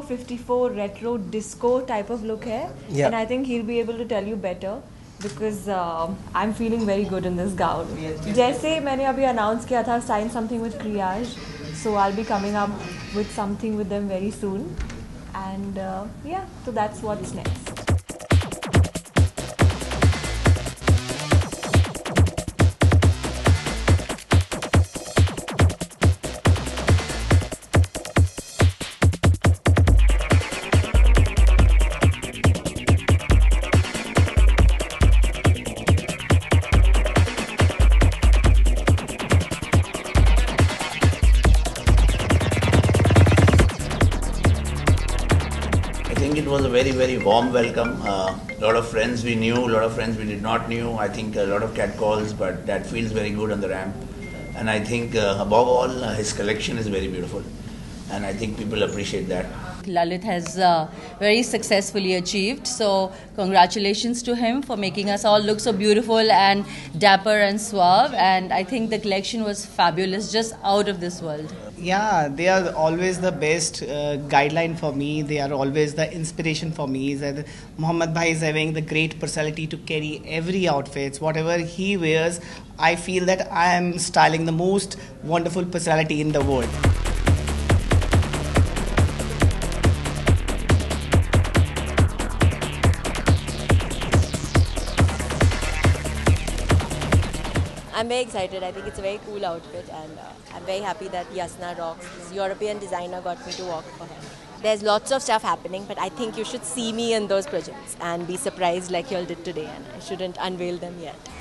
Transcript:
54 retro disco type of look hai, and I think he'll be able to tell you better because I'm feeling very good in this gown. जैसे मैंने अभी announce किया था, sign something with Kriyash, so I'll be coming up with something with them very soon, and yeah, so that's what's next. I think it was a very, very warm welcome. A lot of friends we knew, a lot of friends we did not knew. I think a lot of catcalls, but that feels very good on the ramp. And I think above all, his collection is very beautiful. And I think people appreciate that. Lalit has very successfully achieved. So congratulations to him for making us all look so beautiful and dapper and suave. And I think the collection was fabulous, just out of this world. Yeah, they are always the best guideline for me. They are always the inspiration for me. That Muhammad Bhai is having the great personality to carry every outfit. Whatever he wears, I feel that I am styling the most wonderful personality in the world. I'm very excited. I think it's a very cool outfit, and I'm very happy that Yasna rocks. This European designer got me to walk for him. There's lots of stuff happening, but I think you should see me in those projects and be surprised like you all did today, and I shouldn't unveil them yet.